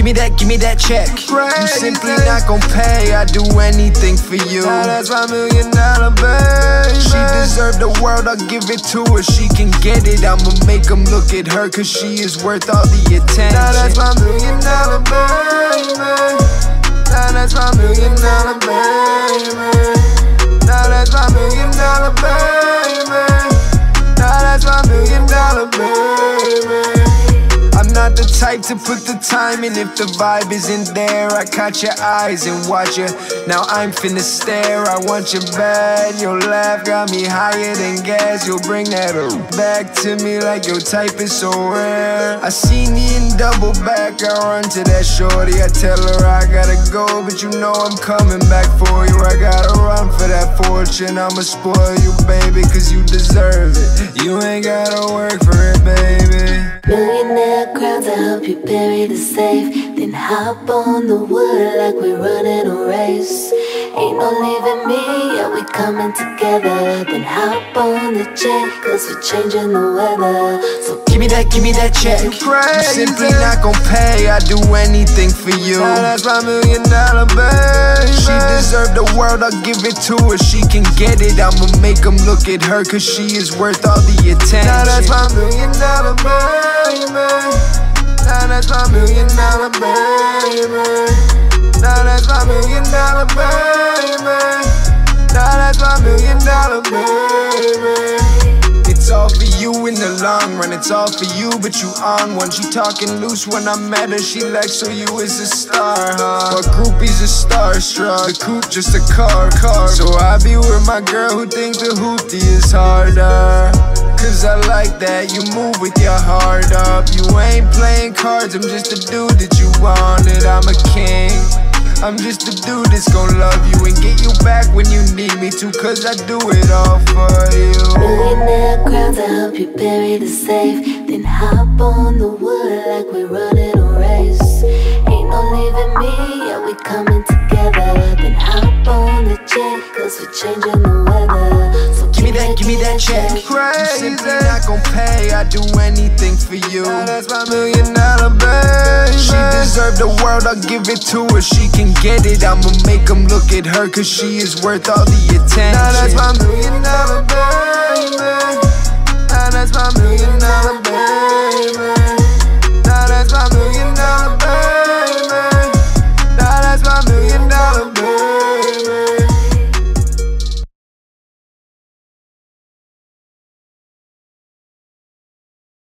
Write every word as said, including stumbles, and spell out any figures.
me that, give me that check. You simply not gon' pay, I do anything for you. Now that's my million dollar baby. She deserve the world, I'll give it to her. She can get it, I'ma make them look at her, cause she is worth all the attention. Now that's my million dollar baby. Now that's my million dollar baby. Now that's my million dollar baby. Now that's my million dollar baby. I'm not the type to put the time in if the vibe isn't there. I caught your eyes and watch you, now I'm finna stare. I want you bad, your laugh got me higher than gas. You'll bring that back to me like your type is so rare. I seen you in double back, I run to that shorty. I tell her I gotta go, but you know I'm coming back for you. I gotta run for that fortune, I'ma spoil you, baby, cause you deserve it. You ain't gotta work for it, baby. Millionaire crowd to help you bury the safe, then hop on the wood like we're running a race. Ain't no leaving me, yeah, we coming together. Then hop on the jet, cause we're changing the weather. So give me that, give me that check. You crazy. You simply not gon' pay, I do anything for you. Now that's my million dollar baby. She deserve the world, I'll give it to her. She can get it, I'ma make them look at her, cause she is worth all the attention. Now that's my million dollar baby. Now that's my million dollar baby. Now that's my million dollar baby. Now that's my million dollar baby. It's all for you in the long run, it's all for you, but you on one. She talking loose when I met her, she like, so you is a star, huh? But groupies are starstruck, the coupe just a car, car. So I be with my girl who think the hoopty is harder, cause I like that, you move with your heart up. You ain't playing cards, I'm just a dude that you wanted. I'm a king, I'm just a dude that's gon' love you and get you back when you need me to, cause I do it all for you. millionaire crowd to help you bury the safe, then hop on the wood like we're running a race. Ain't no leaving me, yeah, we coming together. Then hop on the jet, cause we're changing the weather. So give me that, give me that check. You simply not gon' pay, I do anything for you. Now that's my million dollar baby. She deserve the world, I'll give it to her. She can get it, I'ma make them look at her, cause she is worth all the attention. Now that's my million dollar baby. Now that's my million dollar